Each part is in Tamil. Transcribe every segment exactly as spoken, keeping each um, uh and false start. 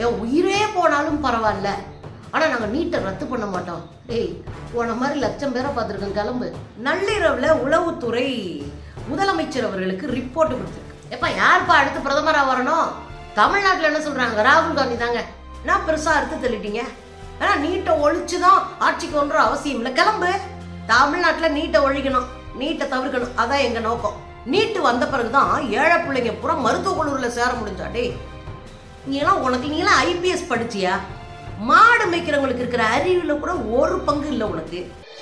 என் உயிரே போனாலும் பரவாயில்ல, ஆனா நாங்க நீட்டை ரத்து பண்ண மாட்டோம். டேய், போன மாதிரி லட்சம் பேரை பார்த்துருக்கோம், கிளம்பு. நள்ளிரவுல உளவுத்துறை முதலமைச்சர் அவர்களுக்கு ரிப்போர்ட் கொடுத்துருக்கு. எப்ப யாருப்பா அடுத்து பிரதமரா வரணும்? தமிழ்நாட்டுல என்ன சொல்றாங்க? ராகுல் காந்தி தாங்க. நான் பெருசா அறுத்து தள்ளிட்டீங்க. ஆனா நீட்டை ஒழிச்சுதான் ஆட்சிக்கு ஒன்ற அவசியம் இல்லை, கிளம்பு. தமிழ்நாட்டுல நீட்டை ஒழிக்கணும், நீட்டை தவிர்க்கணும், அதான் எங்க நோக்கம். நீட்டு வந்த பிறகுதான் ஏழை பிள்ளைங்க பூரா மருத்துவ கல்லூரியில சேர முடிஞ்சாடே. நீ எல்லாம் உனக்கு நீ எல்லாம் ஐபிஎஸ் படிச்சியா? மாடு மேய்க்கிறவங்களுக்கு இருக்கிற அறிவுல கூட ஒரு பங்கு இல்லை உனக்கு.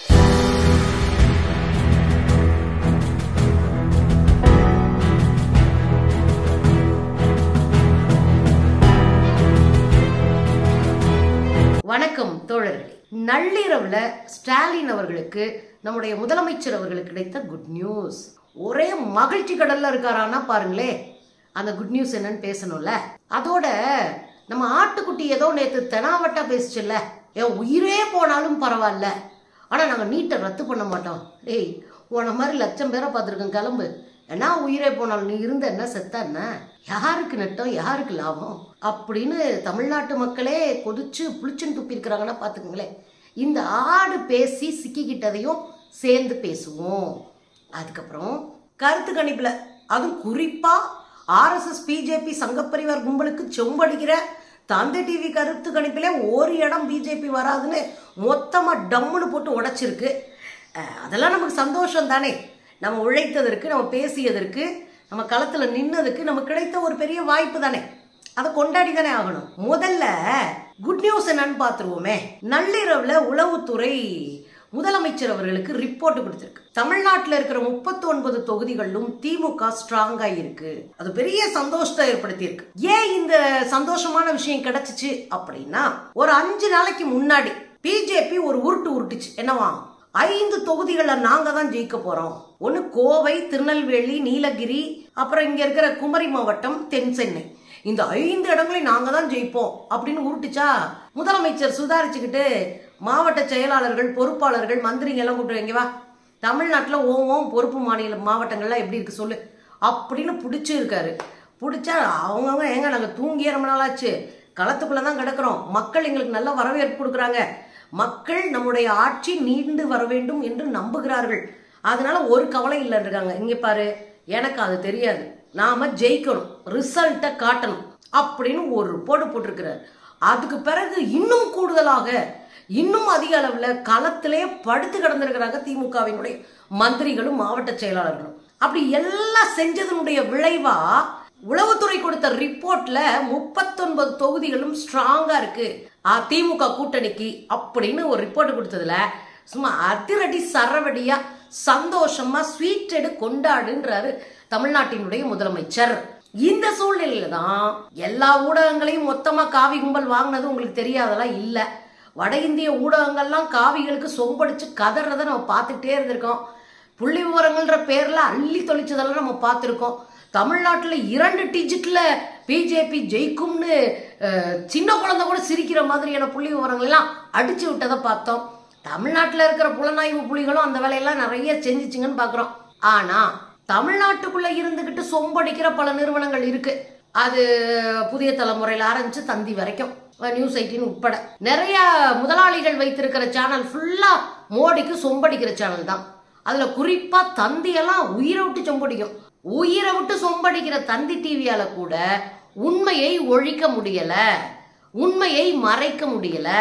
வணக்கம் தோழர்களே. நள்ளிரவுல ஸ்டாலின் அவர்களுக்கு நம்முடைய முதலமைச்சர் அவர்களுக்கு கிடைத்த குட் நியூஸ். ஒரே மகிழ்ச்சி கடல்ல இருக்காரானா பாருங்களே. அந்த குட் நியூஸ் என்னன்னு பேசணும்ல. அதோட நம்ம ஆட்டுக்குட்டி ஏதோ நேத்து தெனாவட்டா பேசிச்சுல்ல, என் உயிரே போனாலும் பரவாயில்ல, ஆனா நாங்க நீட்டை ரத்து பண்ண மாட்டோம். டேய், உன மாதிரி லட்சம் பேரை பார்த்துருக்கோம், கிளம்பு. ஏன்னா உயிரே போனாலும் நீ இருந்த என்ன செத்த என்ன, யாருக்கு நட்டம் யாருக்கு லாபம் அப்படின்னு தமிழ்நாட்டு மக்களே கொதிச்சு புளிச்சுன்னு துப்பி இருக்கிறாங்கன்னா பாத்துக்கோங்களேன். இந்த ஆடு பேசி சிக்கிக்கிட்டதையும் சேர்ந்து பேசுவோம். அதுக்கப்புறம் கருத்து கணிப்புல அதுவும் குறிப்பா ஆர்எஸ்எஸ் பிஜேபி சங்கப்பரிவார் கும்பலுக்கு செம்படிக்கிற தந்தை டிவி கருத்து கணிப்பிலே ஒரு இடம் பிஜேபி வராதுன்னு மொத்தமா டம்முன்னு போட்டு உடைச்சிருக்கு. அதெல்லாம் நமக்கு சந்தோஷம் தானே. நம்ம உழைத்ததற்கு, நம்ம பேசியதற்கு, நம்ம களத்துல நின்னதுக்கு நமக்கு கிடைத்த ஒரு பெரிய வாய்ப்பு தானே. அதை கொண்டாடி தானே ஆகணும். முதல்ல குட் நியூஸ் என்னன்னு பாத்துருவோமே. நள்ளிரவுல உளவுத்துறை முதலமைச்சர் அவர்களுக்கு ரிப்போர்ட் கொடுத்திருக்கு. தமிழ்நாட்டில் இருக்கிற முப்பத்தி ஒன்பது தொகுதிகளிலும் திமுக ஸ்ட்ராங்கா இருக்கு. அது பெரிய சந்தோஷத்தை ஏற்படுத்தி இருக்கு. ஏன் இந்த சந்தோஷமான விஷயம் கிடைச்சிச்சு அப்படின்னா, ஒரு அஞ்சு நாளைக்கு முன்னாடி பிஜேபி ஒரு உருட்டு உருட்டுச்சு. என்னவா, ஐந்து தொகுதிகளை நாங்க தான் ஜெயிக்க போறோம். ஒன்னு கோவை, திருநெல்வேலி, நீலகிரி, அப்புறம் இங்க இருக்கிற குமரி மாவட்டம், தென் சென்னை. இந்த ஐந்து இடங்களை நாங்க தான் ஜெயிப்போம் அப்படின்னு உருட்டுச்சா. முதலமைச்சர் சுதாரிச்சுக்கிட்டு மாவட்ட செயலாளர்கள், பொறுப்பாளர்கள், மந்திரிங்க எல்லாம் கூப்பிட்டு வா, தமிழ்நாட்டில் ஓம் ஓம் பொறுப்பு மாநில மாவட்டங்கள்லாம் எப்படி இருக்கு சொல்லு அப்படின்னு பிடிச்சி இருக்காரு. பிடிச்சா அவங்கவுங்க ஏங்க நாங்கள் தூங்கிய ரொம்ப நாளாச்சு, களத்துக்குள்ள தான் கிடக்கிறோம், மக்கள் எங்களுக்கு நல்ல வரவேற்பு கொடுக்குறாங்க, மக்கள் நம்முடைய ஆட்சி நீண்டு வர வேண்டும் என்று நம்புகிறார்கள், அதனால ஒரு கவலை இல்லைன்னு இருக்காங்க. இங்க பாரு, எனக்கு அது தெரியாது, நாம ஜெயிக்கணும், ரிசல்ட்டை காட்டணும் அப்படின்னு ஒரு போடு போட்டிருக்கிறார். அதுக்கு பிறகு இன்னும் கூடுதலாக இன்னும் அதிக அளவுல களத்திலே படுத்து கிடந்திருக்கிறாங்க திமுகவினுடைய மந்திரிகளும் மாவட்ட செயலாளர்களும். அப்படி எல்லாம் செஞ்சதனுடைய விளைவா உளவுத்துறை கொடுத்த ரிப்போர்ட்ல முப்பத்தி ஒன்பது தொகுதிகளும் ஸ்ட்ராங்கா இருக்கு திமுக கூட்டணிக்கு அப்படின்னு ஒரு ரிப்போர்ட் கொடுத்ததுல சும்மா அதிரடி சரவடியா சந்தோஷமா ஸ்வீட் எடு கொண்டாடுன்றாரு தமிழ்நாட்டினுடைய முதலமைச்சர். இந்த சூழ்நிலையில தான் எல்லா ஊடகங்களையும் மொத்தமா காவி கும்பல் வாங்கினது உங்களுக்கு தெரியாதெல்லாம் இல்ல. வட இந்திய ஊடகங்கள்லாம் காவிகளுக்கு சொம்படிச்சு கதறதை நம்ம பார்த்துக்கிட்டே இருந்திருக்கோம். புள்ளி விவரங்கள்ன்ற பேர்ல அள்ளி தொலைச்சதெல்லாம் நம்ம பார்த்துருக்கோம். தமிழ்நாட்டில் இரண்டு டிஜிட்ல பிஜேபி ஜெயிக்கும்னு சின்ன குழந்தை கூட சிரிக்கிற மாதிரியான புள்ளி விவரங்கள் எல்லாம் அடிச்சு விட்டதை பார்த்தோம். தமிழ்நாட்டில் இருக்கிற புலனாய்வு புலிகளும் அந்த வேலையெல்லாம் நிறைய செஞ்சுச்சுங்கன்னு பாக்குறோம். ஆனா தமிழ்நாட்டுக்குள்ள இருந்துகிட்டு சொம்படிக்கிற பல நிறுவனங்கள் இருக்கு. அது புதிய தலைமுறையில் ஆரம்பிச்சு தந்தி வரைக்கும், நியூஸ் எயிட்டின் உட்பட நிறைய முதலாளிகள் வைத்திருக்கிற சேனல் ஃபுல்லா மோடிக்கு சொம்படிக்கிற சேனல் தான். அதுல குறிப்பா தந்தியெல்லாம் உயிரை விட்டு சொம்படிக்கும். உயிரை விட்டு சொம்படிக்கிற தந்தி டிவியால கூட உண்மையை ஒழிக்க முடியல, உண்மையை மறைக்க முடியல.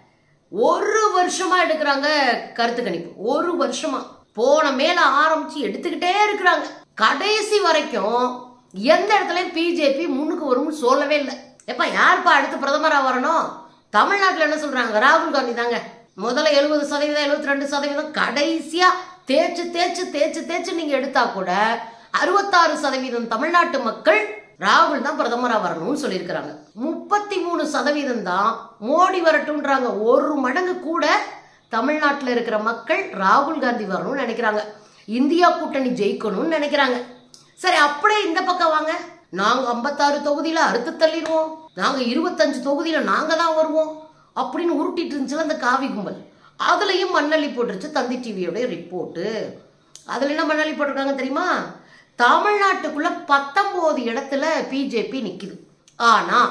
ஒரு வருஷமா எடுக்கிறாங்க கருத்து கணிப்பு, ஒரு வருஷமா போன மேல ஆரம்பிச்சு எடுத்துக்கிட்டே இருக்கிறாங்க. கடைசி வரைக்கும் எந்த இடத்துலயும் பிஜேபி முன்னுக்கு வரும்னு சொல்லவே இல்லை. எப்ப யாருப்பா அடுத்து பிரதமரா வரணும்? தமிழ்நாட்டுல என்ன சொல்றாங்க? ராகுல் காந்தி தாங்க. முதல்ல எழுபது சதவீதம் எழுபத்தி ரெண்டு சதவீதம் கடைசியா தேய்ச்சு தேய்ச்சு தேய்ச்சு தேய்ச்சு நீங்க எடுத்தா கூட அறுபத்தாறு சதவீதம் தமிழ்நாட்டு மக்கள் ராகுல் தான் பிரதமரா வரணும்னு சொல்லியிருக்கிறாங்க. முப்பத்தி மூணு சதவீதம் தான் மோடி வரட்டும்ன்றாங்க. ஒரு மடங்கு கூட தமிழ்நாட்டில் இருக்கிற மக்கள் ராகுல் காந்தி வரணும்னு நினைக்கிறாங்க, இந்தியா கூட்டணி ஜெயிக்கணும்னு நினைக்கிறாங்க. சரி, அப்படியே இந்த பக்கம் வாங்க, நாங்க ஐம்பத்தாறு தொகுதியில அறுத்து தள்ளிடுவோம், நாங்க இருபத்தஞ்சு தொகுதியில நாங்க தான் வருவோம் அப்படின்னு உருட்டிட்டு இருந்துச்சுல அந்த காவி கும்பல். அதுலயும் மண்ணள்ளி போட்டுருச்சு தந்தி டிவியோட ரிப்போர்ட்டு. அதுல என்ன மண்ணள்ளி போட்டிருக்காங்க தெரியுமா? தமிழ்நாட்டுக்குள்ள பத்தொன்பது இடத்துல பிஜேபி நிக்குது. ஆனா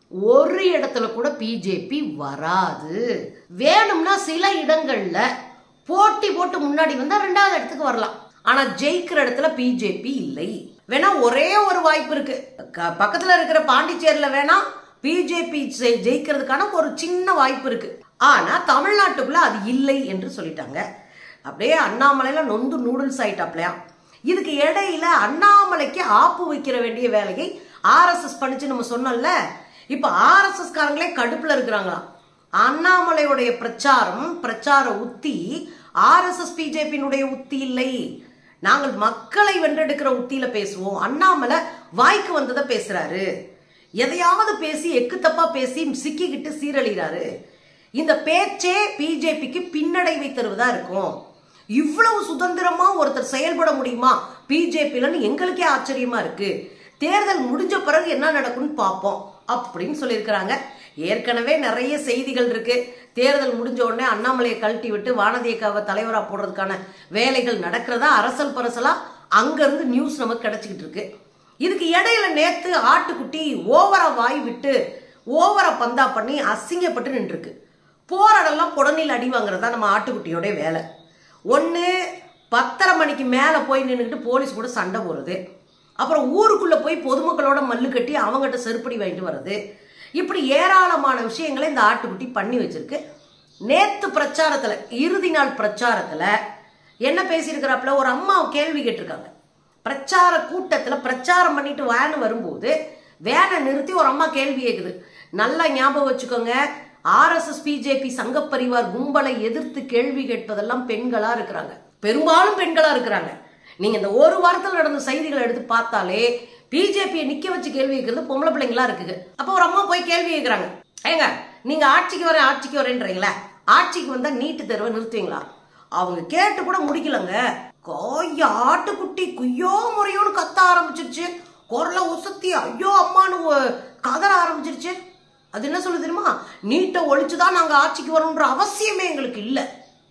ஒரு இடத்துல கூட பிஜேபி வராது. வேணும்னா சில இடங்கள்ல போட்டி போட்டு முன்னாடி வந்தா ரெண்டாவது இடத்துக்கு வரலாம். ஆனா ஜெயிக்கிற இடத்துல பிஜேபி இல்லை. வேணா ஒரே ஒரு வாய்ப்பு இருக்கு, பக்கத்துல இருக்கிற பாண்டிச்சேரியில வேணா பிஜேபி ஜெயிக்கிறதுக்கான ஒரு சின்ன வாய்ப்பு இருக்கு. ஆனா தமிழ்நாட்டுக்குள்ள அது இல்லை என்று சொல்லிட்டாங்க. அப்படியே அண்ணாமலையில நொந்து நூடுல்ஸ் ஆயிட்டாப்லையா. இதுக்கு இடையில அண்ணாமலைக்கு ஆப்பு வைக்கிற வேண்டிய வேலையை ஆர் எஸ் எஸ் பண்ணிச்சு நம்ம சொன்னோம்ல. இப்ப ஆர் எஸ் எஸ் காரங்களே கடுப்புல இருக்கிறாங்களாம். அண்ணாமலையுடைய பிரச்சாரம் பிரச்சார உத்தி ஆர் எஸ் எஸ் பிஜேபியினுடைய உத்தி இல்லை. நாங்கள் மக்களை வென்றெடுக்கிற உத்தியில பேசுவோம். அண்ணாமலை வாய்க்கு வந்ததை பேசுறாரு, எதையாவது பேசி எக்கு தப்பா பேசி சிக்கிக்கிட்டு சீரழிறாரு. இந்த பேச்சே பிஜேபிக்கு பின்னடைவை தருவதா இருக்கும். இவ்வளவு சுதந்திரமா ஒருத்தர் செயல்பட முடியுமா பிஜேபிலன்னு எங்களுக்கே ஆச்சரியமா இருக்கு. தேர்தல் முடிஞ்ச பிறகு என்ன நடக்கும்னு பார்ப்போம் அப்படின்னு சொல்லியிருக்கிறாங்க. ஏற்கனவே நிறைய செய்திகள் இருக்கு. தேர்தல் முடிஞ்ச உடனே அண்ணாமலையை கழட்டி விட்டு வானதியக்காவை தலைவரா போடுறதுக்கான வேலைகள் நடக்கிறதா அரசல் பரசலா அங்கிருந்து நியூஸ் நமக்கு கிடைச்சிக்கிட்டு இருக்கு. இதுக்கு இடையில நேத்து ஆட்டுக்குட்டி ஓவரா வாய் விட்டு ஓவரா பந்தா பண்ணி அசிங்கப்பட்டு நின்று இருக்கு. போராடெல்லாம் புடனில் அடி வாங்குறதா நம்ம ஆட்டுக்குட்டியோட வேலை. ஒன்று பத்தரை மணிக்கு மேலே போய் நின்றுக்கிட்டு போலீஸ் கூட சண்டை போடுறது, அப்புறம் ஊருக்குள்ளே போய் பொதுமக்களோட மல்லு கட்டி அவங்ககிட்ட செருப்படி வாங்கிட்டு வர்றது, இப்படி ஏராளமான விஷயங்களை இந்த ஆட்டுக்குட்டி பண்ணி வச்சிருக்கு. நேத்து பிரச்சாரத்தில் இறுதி நாள் பிரச்சாரத்தில் என்ன பேசியிருக்கிறாப்புல, ஒரு அம்மா கேள்வி கேட்டிருக்காங்க. பிரச்சார கூட்டத்தில் பிரச்சாரம் பண்ணிட்டு வேன் வரும்போது வேனை நிறுத்தி ஒரு அம்மா கேள்வி கேட்குது. நல்லா ஞாபகம் வச்சுக்கோங்க, ஆர் எஸ் எஸ் பிஜேபி சங்க பரிவார் கும்பலை எதிர்த்து கேள்வி கேட்பதெல்லாம் பெண்களா இருக்கிறாங்க, பெரும்பாலும் பெண்களா இருக்கிறாங்க. நீங்க இந்த ஒரு வாரத்தில் நடந்த செய்திகளை எடுத்து பார்த்தாலே பிஜேபியை நிக்க வச்சு கேள்வி கேட்கறது பொம்பளை பிள்ளைங்களா இருக்குது. அப்போ ஒரு அம்மா போய் கேள்வி கேட்கிறாங்க, ஏங்க நீங்க ஆட்சிக்கு வரேன் ஆட்சிக்கு வரேன்றீங்களா, ஆட்சிக்கு வந்தா நீட்டு தேர்வை நிறுத்துவீங்களா? அவங்க கேட்டு கூட முடிக்கலங்க, கோய ஆட்டுக்குட்டி குய்யோ முறையோன்னு கத்த ஆரம்பிச்சிருச்சு, குரலை உசத்தி ஐயோ அம்மானு கதற ஆரம்பிச்சிருச்சு. அது என்ன சொல்லுது தெரியுமா, நீட்டை ஒழிச்சுதான் நாங்க ஆட்சிக்கு வரணுன்ற அவசியமே எங்களுக்கு இல்லை.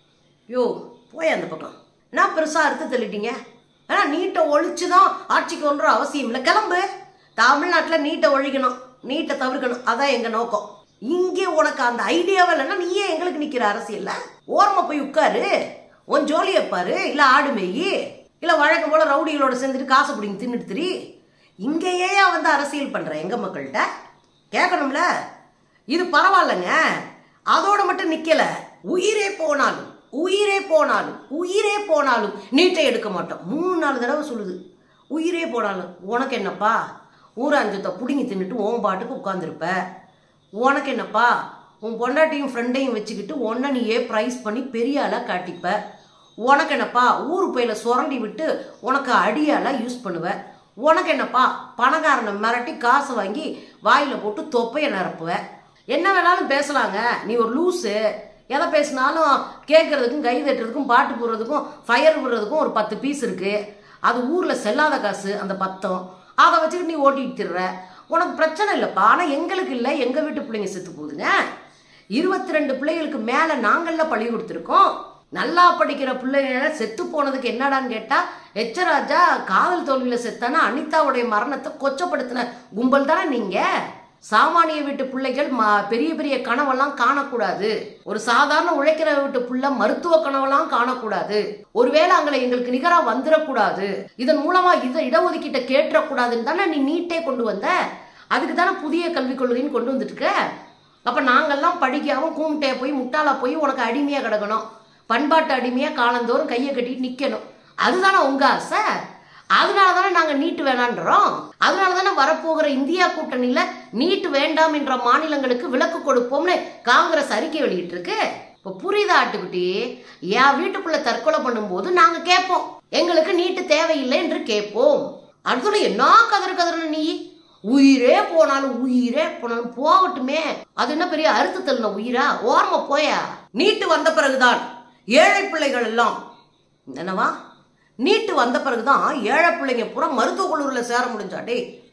யோ போய் அந்த பக்கம் நான் பெருசா அறுத்து தள்ளிட்டீங்க. ஆனா நீட்டை ஒழிச்சுதான் ஆட்சிக்கு வரணுன்ற அவசியம் இல்லை, கிளம்பு. தமிழ்நாட்டில் நீட்டை ஒழிக்கணும், நீட்டை தவிர்க்கணும், அதான் எங்க நோக்கம். இங்கே உனக்கு அந்த ஐடியாவே இல்லைன்னா நீயே எங்களுக்கு நிக்கிற அரசியல்ல ஓரமா போய் உட்காரு, உன் ஜோலியை பாரு, இல்ல ஆடு மேயி, இல்ல வழக்கம் போல ரவுடிகளோட சேர்ந்துட்டு காசு பிடிங்க தின்னுட்டு திரி. இங்கேயே வந்து அரசியல் பண்ற எங்க மக்கள்கிட்ட கேட்கணும்ல. இது பரவாயில்லைங்க, அதோட மட்டும் நிக்கல, உயிரே போனாலும் உயிரே போனாலும் உயிரே போனாலும் நீட்டை எடுக்க மாட்டோம். மூணு நாலு தடவை சொல்லுது, உயிரே போனாலும். உனக்கு என்னப்பா, ஊராஞ்சத்தை புடுங்கி தின்னுட்டு உன் பாட்டுக்கு உட்காந்துருப்ப. உனக்கு என்னப்பா, உன் பொண்டாட்டியும் ஃப்ரெண்டையும் வச்சுக்கிட்டு ஒன்ன நீயே ப்ரைஸ் பண்ணி பெரிய ஆளா காட்டிப்ப. உனக்கு என்னப்பா, ஊரு பையில சுரண்டி விட்டு உனக்கு அடியால யூஸ் பண்ணுவ. உனக்கு என்னப்பா, பணக்காரனை மிரட்டி காசு வாங்கி வாயில போட்டு தொப்பைய நிரப்புவ. என்ன வேணாலும் பேசலாங்க, நீ ஒரு லூஸு. எதை பேசினாலும் கேட்கறதுக்கும் கை தட்டுறதுக்கும் பாட்டு போடுறதுக்கும் ஃபயர் விடுறதுக்கும் ஒரு பத்து பீஸ் இருக்கு. அது ஊர்ல செல்லாத காசு, அந்த பத்தம் அதை வச்சுக்கிட்டு நீ ஓட்டிட்டு திடுற. உனக்கு பிரச்சனை இல்லைப்பா. ஆனால் எங்களுக்கு இல்லை, எங்கள் வீட்டு பிள்ளைங்க செத்து போகுதுங்க. இருபத்தி ரெண்டு பிள்ளைகளுக்கு மேலே நாங்கள்ல பழி கொடுத்துருக்கோம். நல்லா படிக்கிற பிள்ளைங்க செத்து போனதுக்கு என்னடான்னு கேட்டா, எச்சராஜா காதல் தோல்வியில செத்தானா அனிதாவுடைய மரணத்தை கொச்சப்படுத்தின கும்பல் தானே நீங்க. சாமானிய வீட்டு பிள்ளைகள் பெரிய பெரிய கனவெல்லாம் காணக்கூடாது. ஒரு சாதாரண உழைக்கிற வீட்டு பிள்ளை மருத்துவ கனவெல்லாம் காணக்கூடாது. ஒருவேளை அங்கே எங்களுக்கு நிகரா வந்துடக்கூடாது, இதன் மூலமா இதை இடஒதுக்கீட்டை கேட்டக்கூடாதுன்னு தானே நீ நீட்டே கொண்டு வந்த. அதுக்கு தானே புதிய கல்விக் கொள்கைன்னு கொண்டு வந்துட்டு இருக்க. அப்ப நாங்கெல்லாம் படிக்காம கூமிட்டையா போய் முட்டாளா போய் உனக்கு அடிமையா கிடக்கணும், பண்பாட்டு அடிமையா காலந்தோறும் கையை கட்டிட்டு நிக்கணும். அதுதானே உங்க ஆசை. அதனால தானே நாங்க நீட்டு வேணான்றோம். அதனால தானே வரப்போகிற இந்தியா கூட்டணியில நீட்டு வேண்டாம் என்ற மாநிலங்களுக்கு விலக்கு கொடுப்போம்னு காங்கிரஸ் அறிக்கை வெளியிட்டு இருக்கு. இப்ப புரியுதா ஆட்டுக்குட்டி, என் வீட்டுக்குள்ள தற்கொலை பண்ணும் போது நாங்க கேட்போம், எங்களுக்கு நீட்டு தேவையில்லை என்று கேட்போம். அடுத்த என்ன கதறு கதறன நீ, உயிரே போனாலும் உயிரே போனாலும் போகட்டுமே, அது என்ன பெரிய அறுத்து தள்ளின உயிரா, ஓரமா போயா. நீட்டு வந்த பிறகுதான் ஏழை பிள்ளைகள் எல்லாம் என்னவா, நீட்டு வந்த பிறகுதான் ஏழை பிள்ளைங்க பூரா மருத்துவக் கல்லூரியில் சேர முடிஞ்சாடே.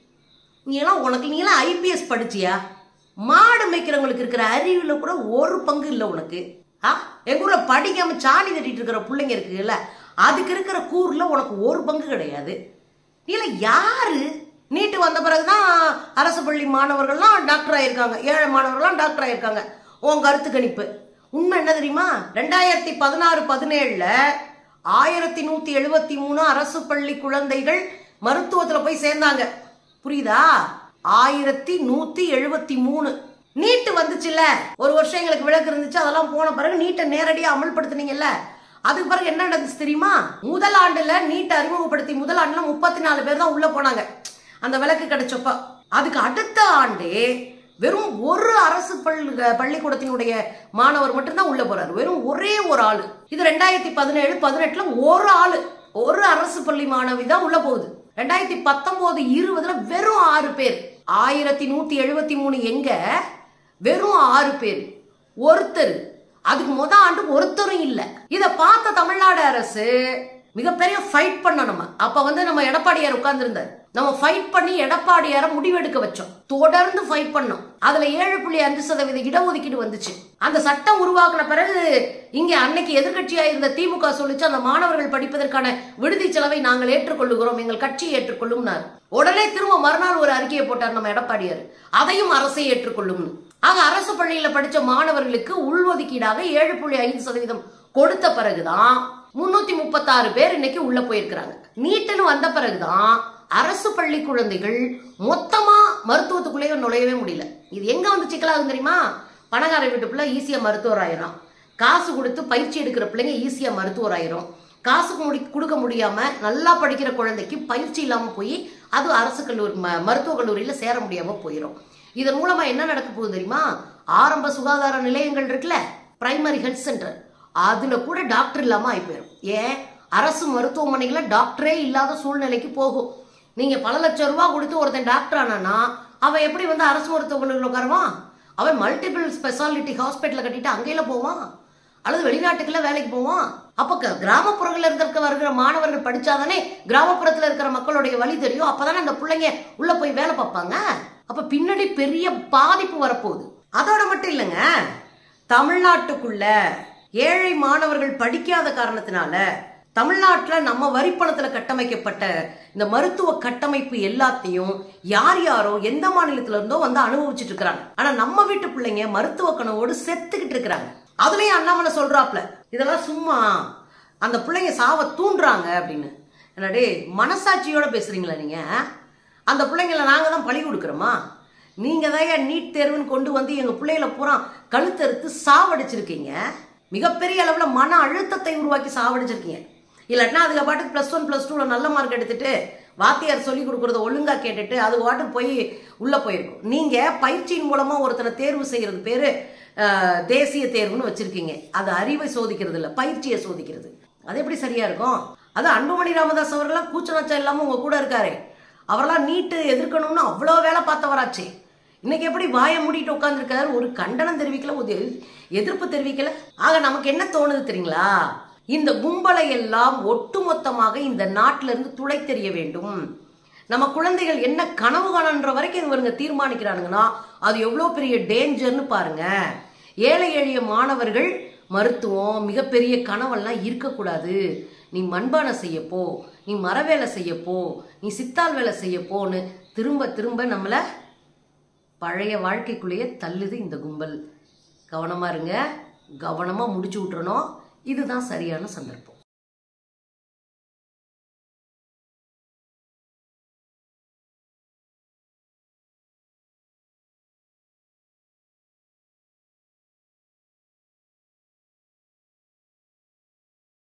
நீ எல்லாம் உனக்கு நீ எல்லாம் ஐபிஎஸ் படிச்சியா? மாடு மேய்க்கிறவங்களுக்கு இருக்கிற அறிவுல கூட ஒரு பங்கு இல்லை உனக்கு. ஆ எங்க ஊர்ல படிக்காம சாணி தட்டிட்டு இருக்கிற பிள்ளைங்க இருக்குல்ல, அதுக்கு இருக்கிற கூறுல உனக்கு ஒரு பங்கு கிடையாது. நீ எல்லாம் யாரு? நீட்டு வந்த பிறகுதான் அரசு பள்ளி மாணவர்கள்லாம் டாக்டர் ஆயிருக்காங்க, ஏழை மாணவர்கள்லாம் டாக்டர் ஆயிருக்காங்க. உன் கருத்து கணிப்பு உண்மை என்ன தெரியுமா? ரெண்டாயிரத்தி பதினாறு பதினேழுல ஆயிரத்தி நூத்தி எழுபத்தி மூணு அரசு பள்ளி குழந்தைகள் மருத்துவத்துல போய் சேர்ந்தாங்க. புரியுதா? ஆயிரத்தி நூத்தி எழுபத்தி மூணு. நீட்டு வந்துச்சுல்ல, ஒரு வருஷம் எங்களுக்கு விளக்கு இருந்துச்சு, அதெல்லாம் போன பிறகு நீட்டை நேரடியா அமல்படுத்தினீங்கல்ல. அதுக்கு பிறகு என்ன நடந்துச்சு தெரியுமா? முதல் ஆண்டுல நீட்டை அறிமுகப்படுத்தி முதல் ஆண்டுல முப்பத்தி நாலு பேர் தான் உள்ள போனாங்க அந்த விளக்கு கிடைச்சப்ப. அதுக்கு அடுத்த ஆண்டு வெறும் ஒரு அரசு பள்ளி பள்ளிக்கூடத்தினுடைய மாணவர் மட்டும்தான் உள்ள போறாரு, வெறும் ஒரே ஒரு ஆளு. இது ரெண்டாயிரத்தி பதினேழு பதினெட்டுல ஒரு ஆளு, ஒரு அரசு பள்ளி மாணவி தான் உள்ள போகுது. ரெண்டாயிரத்தி பத்தொன்பது இருபதுல வெறும் ஆறு பேர். ஆயிரத்தி நூத்தி எழுபத்தி மூணு எங்க வெறும் ஆறு பேர், ஒருத்தர். அதுக்கு முத ஆண்டு ஒருத்தரும் இல்ல. இத பார்த்த தமிழ்நாடு அரசு மிகப்பெரிய ஃபைட் பண்ண. நம்ம அப்ப வந்து நம்ம எடப்பாடியார் உட்கார்ந்து இருந்தார். நம்ம ஃபைட் பண்ணி எடப்பாடியார முடிவெடுக்க வச்சோம். தொடர்ந்து ஃபைட் பண்ணோம். அதுல ஏழு புள்ளி அஞ்சு சதவீத இடஒதுக்கீடு வந்துச்சு. அந்த சட்டம் உருவாக்கின பிறகு இங்க அன்னைக்கு எதிர்கட்சியா இருந்த திமுக சொல்லிச்சு, அந்த மாணவர்கள் படிப்பதற்கான விடுதி செலவை நாங்கள் ஏற்றுக்கொள்ளுகிறோம், எங்கள் கட்சி ஏற்றுக்கொள்ளும். உடனே திரும்ப மறுநாள் ஒரு அறிக்கையை போட்டார் நம்ம எடப்பாடியார், அதையும் அரசை ஏற்றுக்கொள்ளும். ஆக அரசு பள்ளியில படிச்ச மாணவர்களுக்கு உள்ஒதுக்கீடாக ஏழு புள்ளி ஐந்து சதவீதம் கொடுத்த பிறகுதான் முன்னூத்தி முப்பத்தி ஆறு பேர் இன்னைக்கு உள்ள போயிருக்கிறாங்க. நீட்டுன்னு வந்த பிறகுதான் அரசு பள்ளி குழந்தைகள் மொத்தமா மருத்துவத்துக்குள்ளேயே நுழையவே முடியல. இது எங்க வந்து சிக்கலாகும் தெரியுமா? பணக்கார வீட்டு பிள்ளை ஈஸியா மருத்துவர் ஆயிரும், காசு கொடுத்து பயிற்சி எடுக்கிற பிள்ளைங்க ஈஸியா மருத்துவர் ஆயிரும். காசு கொடுக்க முடியாம நல்லா படிக்கிற குழந்தைக்கு பயிற்சி இல்லாம போய் அது அரசு கல்லூரி மருத்துவ கல்லூரியில சேர முடியாம போயிடும். இதன் மூலமா என்ன நடக்க போகுது தெரியுமா? ஆரம்ப சுகாதார நிலையங்கள் இருக்குல்ல, பிரைமரி ஹெல்த் சென்டர், அதுல கூட டாக்டர் இல்லாம ஆகி போயிடும். ஏன்? அரசு மருத்துவமனைகள டாக்டரே இல்லாத சூழ்நிலைக்கு போகும். நீங்க பல லட்சம் ரூபாய் கொடுத்து ஒருத்தன் டாக்டர் ஆனானா அவன் எப்படி வந்து அரசு மருத்துவமனையில் உட்காருவான்? அவன் மல்டிபிள் ஸ்பெஷாலிட்டி ஹாஸ்பிட்டல கட்டிட்டு அங்கேயில போவான், அல்லது வெளிநாட்டுக்குள்ள வேலைக்கு போவான். அப்ப கிராமப்புறங்கள்ல இருக்க வருகிற மாணவர்கள் படிச்சாதானே கிராமப்புறத்துல இருக்கிற மக்களுடைய வழி தெரியும். அப்பதானே அந்த பிள்ளைங்க உள்ள போய் வேலை பார்ப்பாங்க. அப்ப பின்னாடி பெரிய பாதிப்பு வரப்போகுது. அதோட மட்டும் இல்லைங்க, தமிழ்நாட்டுக்குள்ள ஏழை மாணவர்கள் படிக்காத காரணத்தினால தமிழ்நாட்டுல நம்ம வரிப்பணத்துல கட்டமைக்கப்பட்ட இந்த மருத்துவ கட்டமைப்பு எல்லாத்தையும் யார் யாரோ எந்த மாநிலத்துல இருந்தோ வந்து அனுபவிச்சுட்டு இருக்கிறாங்க. ஆனா நம்ம வீட்டு பிள்ளைங்க மருத்துவ கனவோடு செத்துக்கிட்டு இருக்கிறாங்க. அதுலயும் அண்ணாமலை சொல்றாப்ல, இதெல்லாம் சும்மா அந்த பிள்ளைங்க சாவ தூண்டுறாங்க அப்படின்னு. என்னடே மனசாட்சியோட பேசுறீங்களா நீங்க? அந்த பிள்ளைங்களை நாங்க தான் பழி கொடுக்குறோமா? நீங்க தான் நீட் தேர்வுன்னு கொண்டு வந்து எங்க பிள்ளைகளை பூரா கழுத்தறுத்து சாவடிச்சிருக்கீங்க. மிகப்பெரிய அளவுல மன அழுத்தத்தை உருவாக்கி சாவடிச்சிருக்கீங்க. இல்லாட்டினா அதுக்கு பாட்டுக்கு பிளஸ் ஒன் பிளஸ் டூல நல்ல மார்க் எடுத்துட்டு வாத்தியார் சொல்லி கொடுக்கறத ஒழுங்கா கேட்டுட்டு அது பாட்டுக்கு போய் உள்ள போயிருக்கும். நீங்க பயிற்சியின் மூலமா ஒருத்தனை தேர்வு செய்யறது பேரு தேசிய தேர்வுன்னு வச்சிருக்கீங்க. அது அறிவை சோதிக்கிறது இல்ல, பயிற்சியை சோதிக்கிறது. அது எப்படி சரியா இருக்கும்? அது அன்புமணி ராமதாஸ் அவர்கள்லாம் கூச்ச நச்சம் இல்லாம உங்க கூட இருக்காரு. அவரெல்லாம் நீட்டு எதிர்க்கணும்னு அவ்வளோ வேலை பார்த்தவராச்சே. இன்னைக்கு எப்படி வாயை மூடிட்டு உட்காந்துருக்காரு? ஒரு கண்டனம் தெரிவிக்கல, ஒரு எதிர்ப்பு தெரிவிக்கல. ஆக நமக்கு என்ன தோணுது தெரியுங்களா? இந்த கும்பலை எல்லாம் ஒட்டுமொத்தமாக இந்த நாட்டில இருந்து துளை தெரிய வேண்டும். நம்ம குழந்தைகள் என்ன கனவு காணன்ற வரைக்கும் இவங்க தீர்மானிக்கிறானுங்கன்னா அது எவ்வளோ பெரிய டேஞ்சர்னு பாருங்க. ஏழை எளிய மாணவர்கள் மருத்துவம் மிகப்பெரிய கனவெல்லாம் இருக்கக்கூடாது. நீ மண்பானை செய்யப்போ, நீ மர வேலை செய்யப்போ, நீ சித்தால் வேலை செய்யப்போன்னு திரும்ப திரும்ப நம்மளை பழைய வாழ்க்கைக்குள்ளேயே தள்ளுது இந்த கும்பல். கவனமா இருங்க, கவனமா முடிச்சு விட்டுறணும். இதுதான் சரியான சந்தர்ப்பம்.